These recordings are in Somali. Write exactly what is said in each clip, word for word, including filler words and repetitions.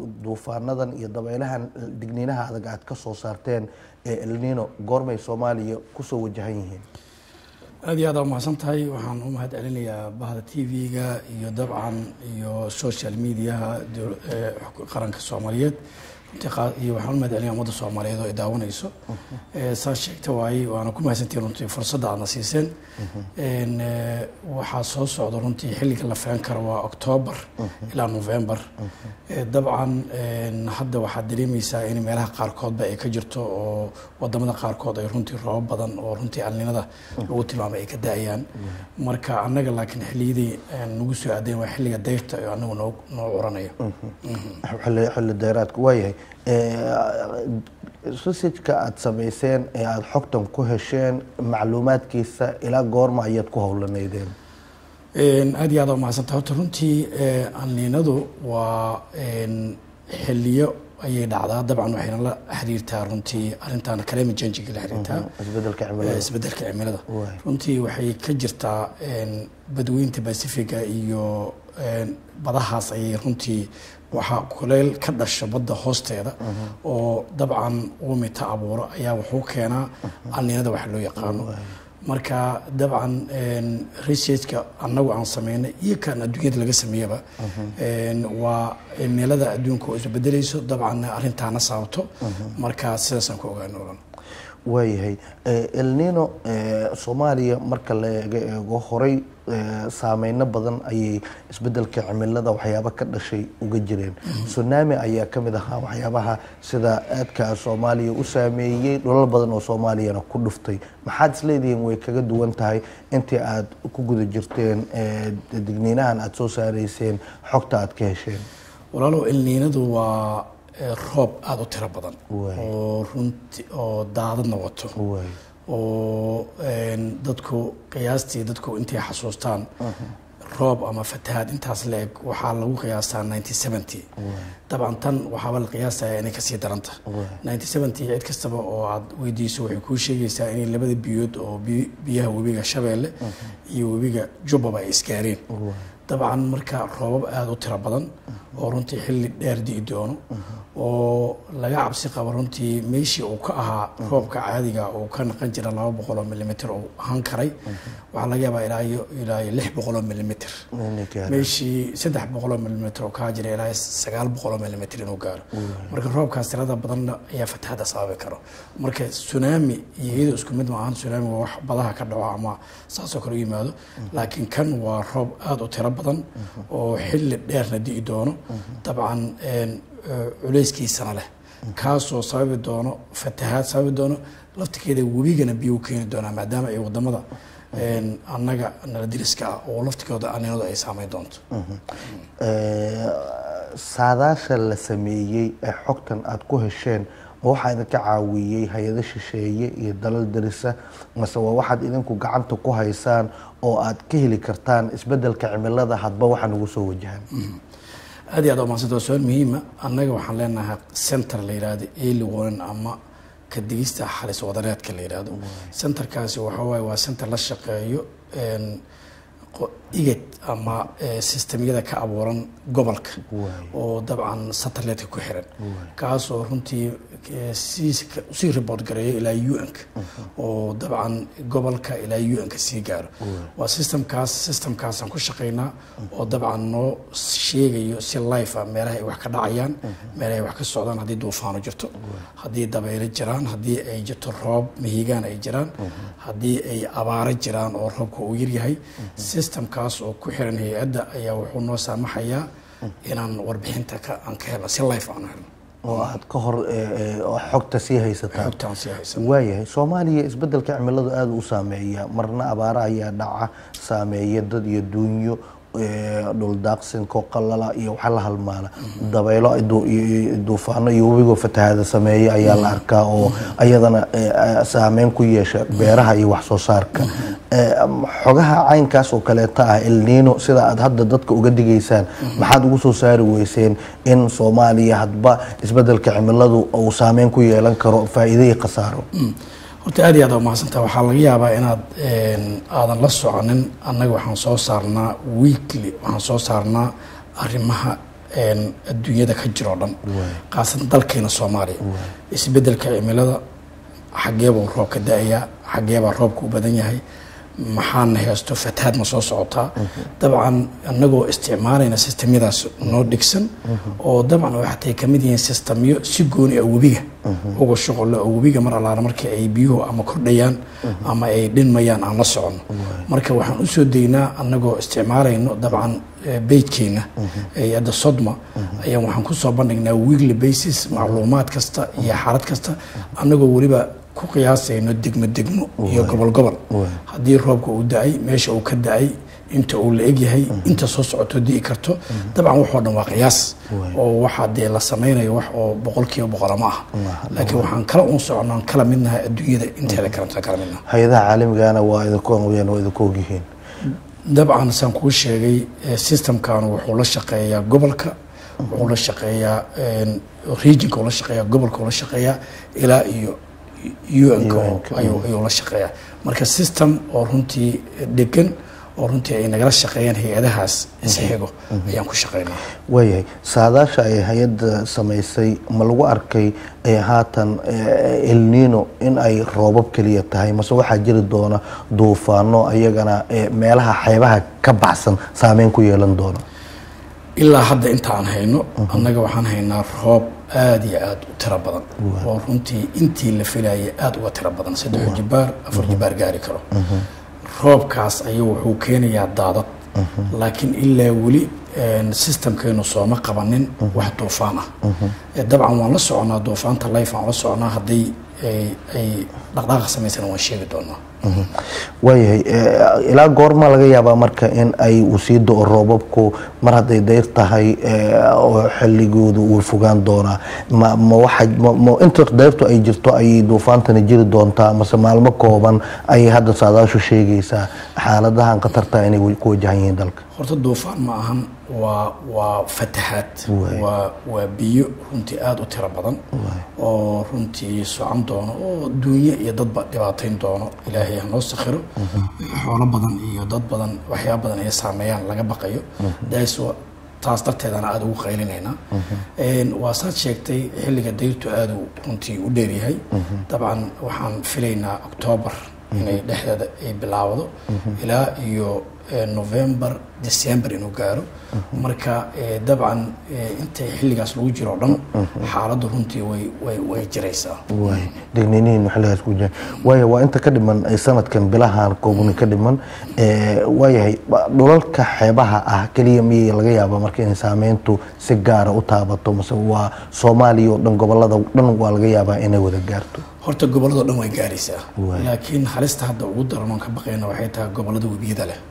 duufaanadan iyo dabaylahan digniinaha adag aad ka soo saarteen ee El Niño goormay Soomaaliya ku soo wajahan yihiin aad iyo aad u mahadsan tahay waxaan u mahad celinayaa bahda T V-ga iyo dabcan iyo social media qaranka Soomaaliyeed iyo waxaan u mahad celinayaa ummadda Soomaaliyeed oo daawanayso ee saa sheegta waay waana ku mahadsantiin runtii fursadda aad siiseen een waxa soo socda runtii xilliga la faan karo waa October ilaa November dabcan hadda waxa dareemaysaa in meelaha qaarkood ay ka jirto oo wadamada qaarkood ay runtii roob badan oo runtii alninada lagu tilmaamay ay ka daayaan marka anaga laakiin xilliyadii nagu soo aadeen waa xilliga dayrta oo anagu noo noo oranayo xilli xilli dayraadku waayahay research-ka aad sameyseen ee aad xogtan ku hesheen macluumaadkiisa ilaa goorma ayaad ku howlaneydeen aad iyo aad u mahadsantahay horta runtii alninadu waa xilliyo ayay dhacdaa dabcan waxayna la xiriirtaa runtii arrintan climate change la xiriirtaa isbedelka cimilada isbedelka cimilada runtii waxay ka jirtaa badweynta Pacifica iyo badahaas ayay runtii waxa kuleel ka dhasha badda hoosteeda oo dabcan uu mita abuuro ayaa wuxuu keenaa alninada wax loo yaqaano marka dabcan research-ka anagu aan sameynay iyo kan adduunyada laga sameeyaba waa cimilada adduunka oo isbedelayso dabcan arrintaana sababto marka sidaas aan ku ogaano waayahay El Niño Soomaaliya marka la eego horay saameyno badan ayay isbedelka cimilada waxyaabo ka dhashay uga jireen tsunami ayaa kamid ahaa waxyaabaha sida aadka Soomaaliya u saameeyay dhulal badan oo Soomaaliyana ku dhuftay maxaad isleedihiin way kaga duwan tahay intii aad ku guda jirteen digniinahan aad soo saareyseen xogta aad ka hesheen walaalo El Niño waa roob aad u tiro badan oo runtii oo daadadna wato oo dadku qiyaastii dadku intay xasuustaan roob ama fatahaad intaas leeg waxaa lagu qiyaastaa nineteen seventy dabcan tan waxaa la qiyaasayaa inay kasii daranta nineteen seventy cid kastaba oo aad weydiiso waxay kuu sheegaysaa in labada biyood oo biyaha webiga Shabeelle iyo webiga Jubba ay isgaareen dabcan marka roobab aad u tiro badan oo runtii xilli dheer di'i doono oo laga cabsi qabo runtii meeshii uu ka ahaa roobka caadiga oo ka naqan jira laba boqol oo milimitir oo ahaan karay waxa laga yaabaa ilaa iyo ilaa lix boqol oo milimitir meeshii saddex boqol oo milimitir oo ka jira ilaa sagaal boqol oo milimitir inuu gaaro marka roobkaas tirada badan ayaa fatahaada sababi karo marka tsunami iyadoo isku mid ma ahan tsunami waa wax badaha ka dhaco ama saasoo kale yimaado laakiin kan waa roob aad u tiro badan oo xilli dheerna di'i doono dabcan culeyskiisana leh kaasoo sababi doono fatahaad sababi doono laftigeeda webigana biyo keeni doonaa maadaama ay wadamada annaga nala diriska ah oo laftigooda alninadu ay saameyn doonto saadaasha la sameeyey ee xogtan aad ku hesheen waxaa idinka caawiyey hay-ado shisheeye iyo dalal darisa mase waa waxaad idinku gacanta ku haysaan oo aad ka heli kartaan isbedelka cimilada hadba waxa nagu soo wajahan aad iyo aad u mahadsantahay su'aal muhiim ah annaga waxaan leenahay center la yiraahdo early warning ama ka digista xalis wadareedka la yiraahdo centerkaasi waxa waaye waa center la shaqeeyo igad ama systemyada ka abuuran gobolka oo dabcan satellite ku xiran kaas oo runtii si report gareeyo ilaa U N oo dabcan gobolka ilaa U N si gaaro waa systemkaas systemkaas aan ku shaqeynaa oo dabcan noo sheegayo si live ah meelaha ay wax ka dhacayaan meelaha ay wax ka socdaan hadii duufaano jirto hadii dabaylo jiraan hadii ay jirto roob mihigaan ay jiraan hadii ay abaaro jiraan oo roobka uu yar yahay systemkaas oo ku xiran hay'adda ayaa wuxuu noo saamaxayaa inaan warbixinta ka aan ka helno si live aan helno oo aad ka hor xogta sii haysataa xogtaan sii haysataa waayahay Soomaaliya isbedelka cimiladu aad u saameeya marna abaara ayaa dhaca saameeya dad iyo duunyo dhul daaqsin ko qalala iyo waxa la halmaana dabaylo duufaano iyo webiga fatahaada sameeya ayaa la arkaa oo ayadana saameyn ku yeesha beeraha iyo wax soo saarka xogaha caynkaas oo kale taa El Niño sida aad hadda dadka uga digaysaan maxaad ugu soo saari weyseen in Soomaaliya hadba isbedelka cimiladu uu saameyn ku yeelan karo faa'iido iyo khasaaro horta aad iyo aad u mahadsantahay waxaa laga yaabaa inaad aadan la soconin annaga waxaan soo saarnaa weekly waxaan soo saarnaa arrimaha adduunyada ka jiro dhan qaasatan dalkeena Soomaaliya isbedelka cimilada xageebuu roob ka da'aya xageebaa roobku u badan yahay maxaan haysto fatahaad ma soo socotaa dabcan anagoo isticmaalayna systemyadaas noo dhigsan oo dabcan waxay ka mid yihiin systemyo si gooni ah webiga uga shaqo oo webiga mar alaana markii ay biyuhu ama kordhayaan ama ay dhinmayaan aan la socono marka waxaan u soo deynaa anagoo isticmaalayno dabcan beedkeena ay ada Sodma ayaa waxaan ku soo bandhignaa weekly basis macluumaad kasta iyo xaalad kasta anagoo waliba ku qiyaasayno degmo degmo iyo gobol gobol haddii roobka uu da'ay meesha uu ka da'ay inta uu la eg yahay inta soo socoto dii karto dabcan wuxuu dhan waa qiyaas oo waxa dee la sameeyo wax oo boqolkiiba boqol ma aha laakiin waxaan kala u soconaa kala midnahay adduunyada inteeda karanta kala midnahay hay'adaha caalamiga waa idinku weeyaan oo idinku ogyihiin dabcan san ku sheegay systemkan wuxuu la shaqeeyaa gobolka wuxuu la shaqeeyaa regionka wuxuu la shaqeeyaa gobolka wuxuu la shaqeeyaa ilaa iyo U N ayuu ayuu la shaqeeyaa marka system oo runtii degan oo runtii ay nagala shaqeeyaan hay'adahaas isxigo ayaan ku shaqeynaa wayahay saadaasha ay hay'adda sameysay ma lagu arkay ee haatan El Niño in ay roobab kaliya tahay mase waxaa jiri doona duufaano ayagana meelaha xeebaha ka baxsan saameyn ku yeelan doona ilaa hadda inta aan hayno annaga waxaan haynaa roob aad iyo aad u tiro badan oo runtii intii la filayay aad uga tiro badan saddex jibaar afar jibaar gaari karo roobkaas ayuu wuxuu keenayaa daadad laakiin ilaa weli systemkeenu sooma qabanin wax duufaan ah dabcan waan la soconaa duufaanta life aan la soconaa haddii ay dhaqdhaqaaq samaysan waan sheegi doonaa wayahay ilaa goorma laga yaabaa marka in ay uu sii da'o roobabku mar hadday dayr tahay oo xilligoodu uu fogaan doonaa ma ma waxa ma inta dayrtu ay jirto ay duufaantana jiri doontaa mase maalmo kooban ay hadda saadaashu sheegaysaa xaaladahan khatarta inay ku wajahan yihiin dalka horta duufaan ma ahan waa waa fatahaad waa waa biyo runtii aad u tiro badan oo runtii socon doono oo duunya iyo dadba dhibaatayn doono ilaahay ha noo sakhiro xoolo badan iyo dad badan waxyaabo badan ay saameeyaan laga baqayo daas taas darteedana aad ugu qaylinaynaa waa saad sheegtay xilliga dayrtu aad runtii u dheer yahay dabcan waxaan filaynaa October inay dhexdeeda ay bilaawdo ilaa iyo November December inuu gaaro marka dabcan inta xilligaas lagu jiro dhan xaaladdu runtii way way way jiraysaa way digniiniin xilligaas ku jira way waa inta ka dhiman ay sanadkan bilahan koobun ka dhiman ee wayahay dhulalka xeebaha ah kaliya miyay laga yaabaa marka in saameyntu si gaar ah u taabato mase waa Soomaaliya oo dhan gobolada dhan waa laga yaabaa inay wada gaarto horta gobolada dhan way gaaraysaa laakiin halista hadda ugu daran oo ka baqayna waxay tahay gobolada webiyada leh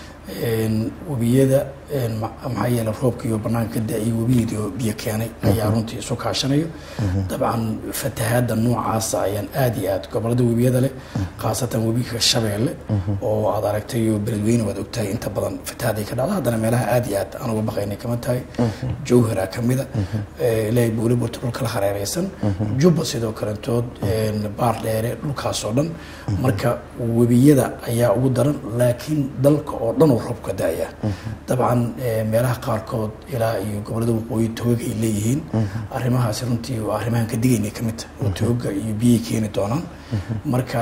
webiyada maxaa yeelay roobkii iyo banaanka da'ay webiyada biyo keenay ayaa runtii isu kaashanayo dabcan fatahaada noocaas ayaan aad iyo aad gobolada webiyada leh qaasatan webiga Shabeelle oo aad aragtay iyo beledweyne wada ogtahay inta badan fatahaad ay ka dhacdo haddana meelaha aad iyo aad aan uga baqaynay kama tahay Jowhara kamida ilaa buule borto dhulka la hareeraysan Jubba sidoo kale tood baar dheere dhulkaas oo dhan marka webiyada ayaa ugu daran laakiin dalka oo dhan oo roobka da'aya dabcan meelaha qaarkood ilaa iyo gobolada waqooyi tooga ay leeyihiin arrimahaas runtii waa arrimahan ka digaynay kamid oo tooga iyo biyo keeni doonaan marka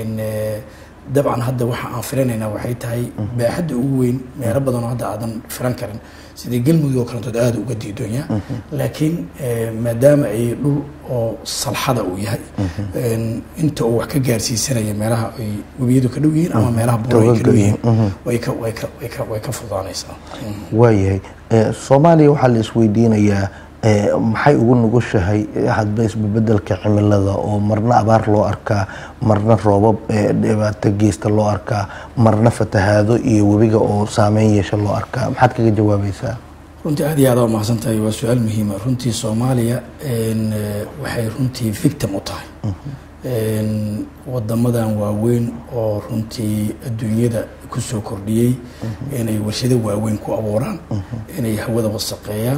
dabcan hadda waxa aan filanayna waxay tahay baaxadda ugu weyn meelo badan oo hadda aadan filan karin sidii galmudug oo kale aad uga diidoonyaa laakiin maadaama ay dhul oo salxada uu yahay inta uu wax ka gaarsiisanaya meelaha ay webiyadu ka dhow yihiin ama meelaha buuraha ka dhow yihiin way ka way ka way ka way ka fudaanaysaa wayahay Soomaaliya waxa la isweydiinayaa maxay ugu nugushahay hadba isbedelka cimilada oo marna abaar loo arkaa marna roobab dhibaato geesta loo arkaa marna fatahaado iyo webiga oo saameyn yeesha loo arkaa maxaad kaga jawaabaysaa runtii aad iyo aad u mahadsantahay waa su'aal muhiim ah runtii Soomaaliya waxay runtii victim u tahay wadamadan waaweyn oo runtii adduunyada ku soo kordhiyay inay warshado waaweyn ku abuuraan inay hawada wasaqeeyaan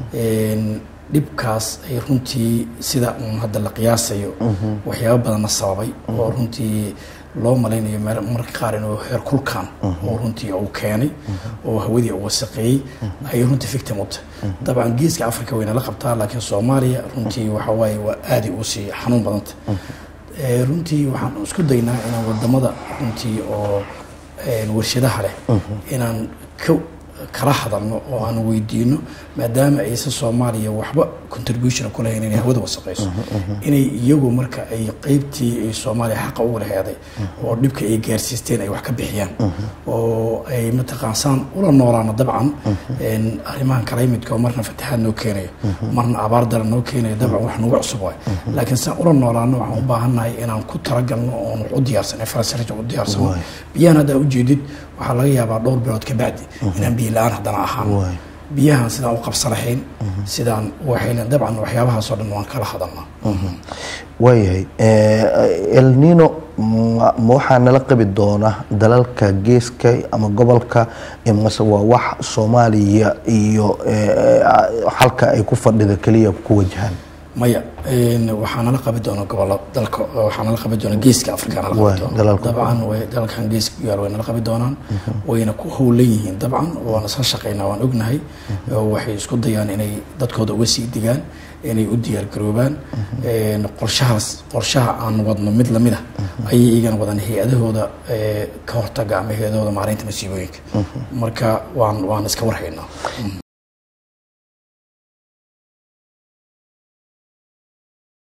dhibkaas ay runtii sida hadda la qiyaasayo waxyaabo badan sababay oo runtii loo malaynayo marka qaar inuu heer kulkaan oo runtii uu keenay oo hawadii uu wasaqeeyey ay runtii victim u tahay dabcan geeska Afrika wayna la qabtaa laakiin Soomaaliya runtii waxa waaye waa aad u sii xanuun badan tahay runtii waxaan isku daynaa inaan wadamada runtii oo warshadaha leh inaan ka kala hadalno oo aan weydiino maadaama aysan Soomaaliya waxba contribution ku lahayn inay hawada wasaqeyso inay iyagu marka ay qaybtii ay Soomaaliya xaq u leeyahay oo dhibka ay gaarsiisteen ay wax ka bixiyaan oo ay mataqaansan ula noolaana dabcan in arrimahan kala midka marna fatahaad noo keenayo marna abaar daran noo keenayo dabcan wax nagu cusub waay laakiin san ula noolaano waxaan u baahanahay inaan ku talagalno oo u diyaarsan infrastructure u diyaarsan biyana hada u jeedid waxa laga yaabaa dhowr bilood ka bacdi inaan biyo la'aan hadana ahaan biyahan sidaan u qabsanahayn sidaan waxayna dabcan waxyaabaha soo dhan waan kala hadalnaa waayahay El Niño ma waxaa nala qabi doona dalalka geeska ama gobolka imase waa wax Soomaaliya iyo halka ay ku fadhida kaliya ku wajahan maya waxaan la qabi doona gobol dalka waxaan la qabi doona geeska Afrika la qabi doona dabcan way dalkan geeska gaar way la qabi doonaan wayna ku howleeyeen dabcan waana soo shaqeynaa waan ognahay waxay isku dayaan inay dadkooda uga sii digaan inay u diyaar garoobaan qorshahaas qorshaha aan wadno mid lamid ah ay iigan wadan hay'adahooda ka hortaga ama hay'adahooda maareynta masiibooyinka marka waan waan iska warhaynaa